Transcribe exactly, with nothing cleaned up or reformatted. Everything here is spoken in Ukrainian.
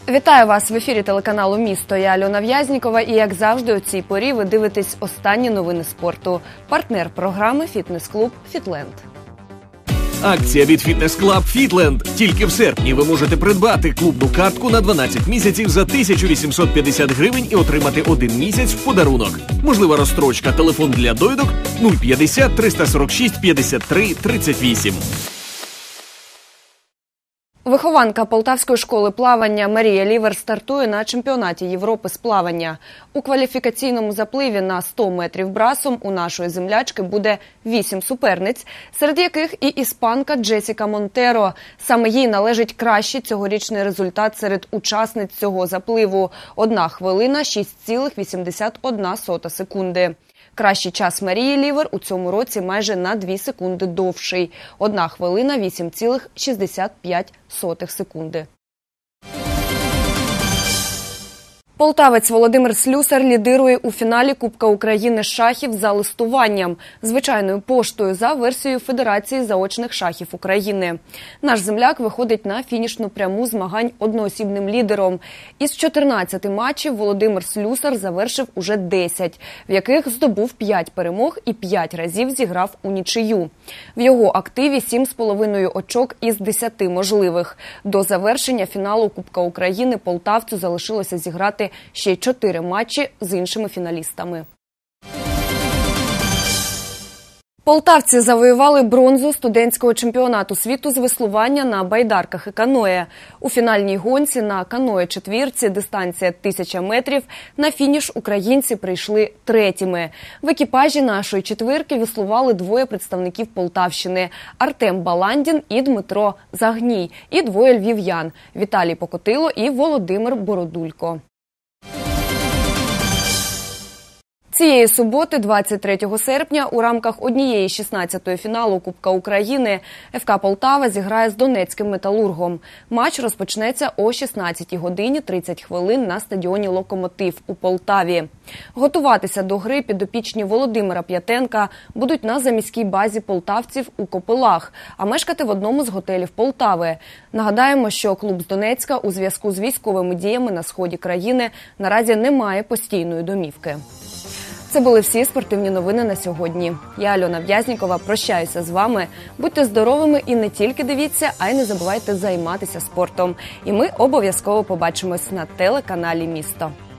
Вітаю вас в ефірі телеканалу «Місто». Я Альона В'язнікова і, як завжди, у цій порі ви дивитесь останні новини спорту. Партнер програми «Фітнес-клуб Фітленд». Акція від фітнес-клуб «Фітленд». Тільки в серпні ви можете придбати клубну картку на дванадцять місяців за тисячу вісімсот п'ятдесят гривень і отримати один місяць в подарунок. Можлива розстрочка. Телефон для довідок нуль п'ятдесят триста сорок шість п'ятдесят три тридцять вісім. Вихованка Полтавської школи плавання Марія Лівер стартує на чемпіонаті Європи з плавання. У кваліфікаційному запливі на сто метрів брасом у нашої землячки буде вісім суперниць, серед яких і іспанка Джесіка Монтеро. Саме їй належить кращий цьогорічний результат серед учасниць цього запливу – одна хвилина шість цілих вісімдесят одна сота секунди. Кращий час Марії Лівер у цьому році майже на дві секунди довший – одна хвилина вісім цілих шістдесят п'ять сотих секунди. Полтавець Володимир Слюсар лідирує у фіналі Кубка України з шахів за листуванням, звичайною поштою за версією Федерації заочних шахів України. Наш земляк виходить на фінішну пряму змагань одноосібним лідером. Із чотирнадцяти матчів Володимир Слюсар завершив уже десять, в яких здобув п'ять перемог і п'ять разів зіграв у нічию. В його активі сім з половиною очок із десяти можливих. До завершення фіналу Кубка України полтавцю залишилося зіграти ще й чотири матчі з іншими фіналістами. Полтавці завоювали бронзу студентського чемпіонату світу з веслування на байдарках і каное. У фінальній гонці на каное-четвірці дистанція тисяча метрів на фініш українці прийшли третіми. В екіпажі нашої четвірки веслували двоє представників Полтавщини – Артем Баландін і Дмитро Загній, і двоє львів'ян – Віталій Покотило і Володимир Бородулько. Цієї суботи, двадцять третього серпня, у рамках однієї шістнадцятої фіналу Кубка України еф ка Полтава зіграє з Донецьким Металургом. Матч розпочнеться о шістнадцятій годині тридцять хвилин на стадіоні «Локомотив» у Полтаві. Готуватися до гри підопічні Володимира П'ятенка будуть на заміській базі полтавців у Копилах, а мешкати в одному з готелів Полтави. Нагадаємо, що клуб з Донецька у зв'язку з військовими діями на сході країни наразі не має постійної домівки. Це були всі спортивні новини на сьогодні. Я, Альона В'язнікова, прощаюся з вами. Будьте здоровими і не тільки дивіться, а й не забувайте займатися спортом. І ми обов'язково побачимось на телеканалі «Місто».